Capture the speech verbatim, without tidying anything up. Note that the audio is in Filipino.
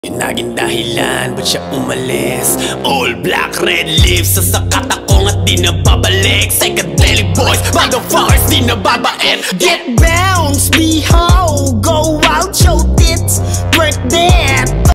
Yung naging dahilan, ba't siya umalis? All black, red lips, sasakat ako at di na babalik. Psychedelic boys, motherfuckers, di na babait. Get bounced behind